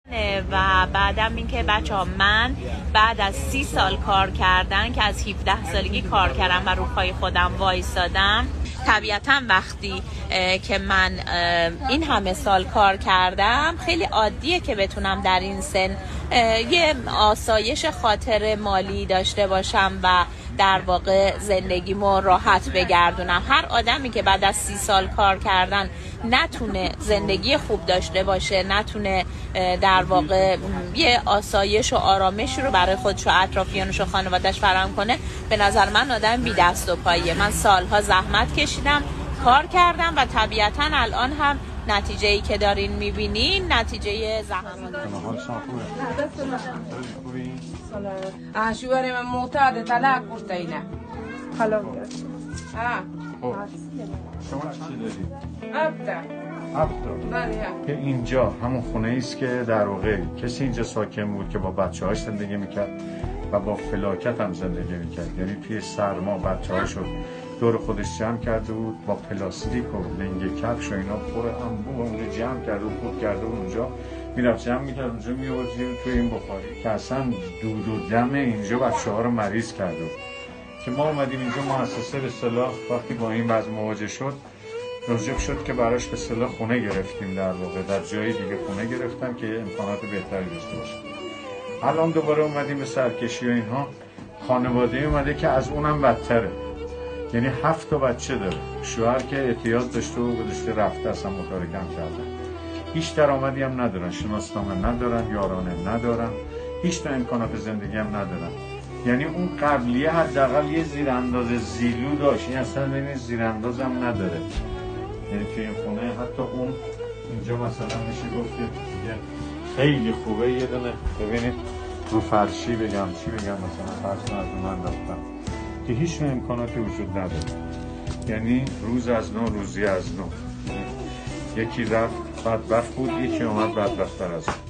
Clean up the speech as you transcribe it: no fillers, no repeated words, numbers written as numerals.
و بعدم اینکه بچه‌ها من بعد از 30 سال کار کردن که از 17 سالگی کار کردم و رو پای خودم وایسادم، طبیعتا وقتی که من این همه سال کار کردم خیلی عادیه که بتونم در این سن یه آسایش خاطر مالی داشته باشم و در واقع زندگیمو راحت بگردونم. هر آدمی که بعد از 30 سال کار کردن نتونه زندگی خوب داشته باشه، نتونه در واقع یه آسایش و آرامش رو برای خودش و اطرافیانش و خانواده‌اش فراهم کنه، به نظر من آدم بی دست و پایه. من سالها زحمت کشیدم، کار کردم و طبیعتا الان هم نتیجه‌ای که دارین می‌بینین نتیجه زحمات. شوهر من معتاد طلاق گفته اینه. حالا شما چی دارید؟ هفته. بله. که اینجا همون خونه ایست که در واقع کسی اینجا ساکن بود که با بچه‌هاش زندگی میکرد و با فلاکت هم زندگی میکرد، یعنی توی سرما بچه‌هاشو دور خودش جمع کرده بود با پلاستیک و لنگ کفش و اینا پر انبوه اونجا جمع کرده و خود کرده بود، اونجا میرفت جمع میکرد اونجا میورد توی این بخاری که اصلا دود و دم اینجا بچه‌ها رو مریض کرده بود. که ما اومدیم اینجا مؤسسه به اصطلاح وقتی با این وضع مواجه شد راجب شد که براش به اصطلاح خونه گرفتیم، در واقع در جای دیگه خونه گرفتم که امکانات بهتری داشته باشه. الان دوباره اومدیم به سرکشی و اینها، خانواده اومده که از اونم بدتره، یعنی 7 تا بچه داره، شوهر که اعتیاد داشته و گذاشته رفته اصلا متارکم کردن، هیچ درآمدی هم ندارن، شناسنامه ندارن، یارانه ندارن، هیچ تا امکانات زندگی هم ندارن. یعنی اون قبلیه حداقل یه زیرانداز زیلو داشت، این اصلا ببینید زیرانداز هم نداره. یعنی توی این خونه حتی اون اینجا مثلا میشه گفت که خیلی خوبه، یه دونه ببینید رو فرشی بگم چی بگم، مثلا فرش از من رفتم که هیچ نوع امکاناتی وجود نداره. یعنی روز از نو روزی از نو، یکی رفت بدبخت بود، یکی اومد بدبخت‌تر از اون.